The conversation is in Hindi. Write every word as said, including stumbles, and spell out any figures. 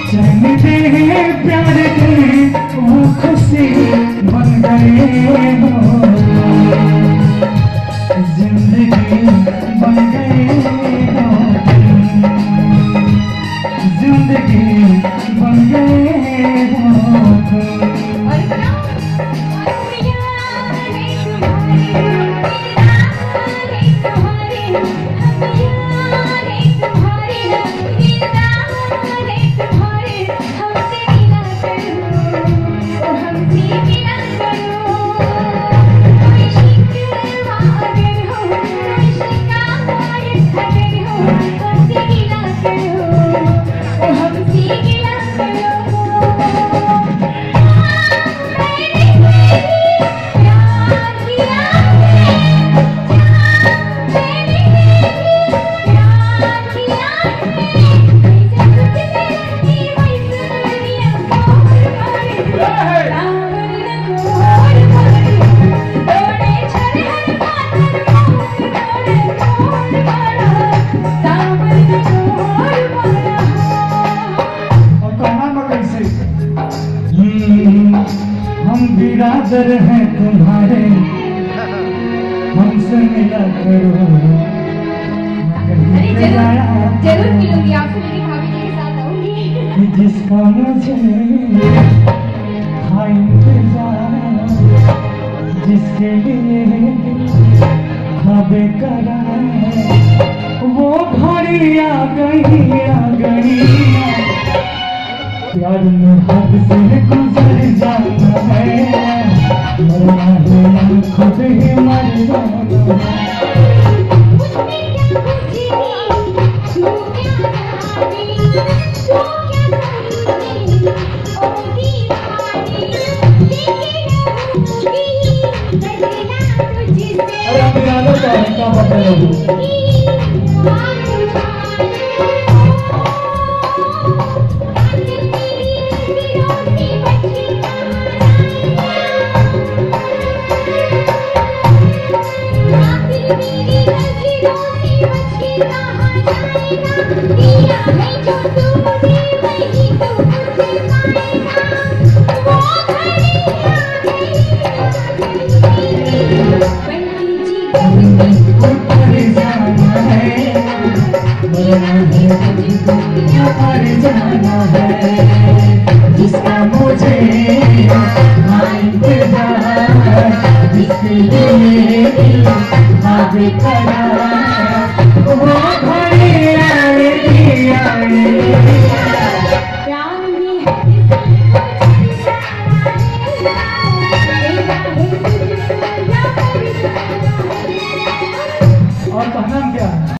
चैन दे प्यार के वो खुशी बन गए हो, जिंदगी बन गए हो, जिंदगी बन गए हो। बिरादर हैं तुम्हारे, हमसे मिला करो। अरे जरूर जरूर मिलूंगी आपसे, मेरी भाभी जी के साथ आऊंगी। जिसका मुझे था इंतजार, जिसके लिए था बेकरार, वो घड़ी आ गई आ गई। प्यार में हद से गुजर जाता है, मरना है खुद ही मर जाना है। अरे आप याद है क्या बता रहे जाना है, जिसका मुझे इंतजार, जिसके लिए दिल भाग करा।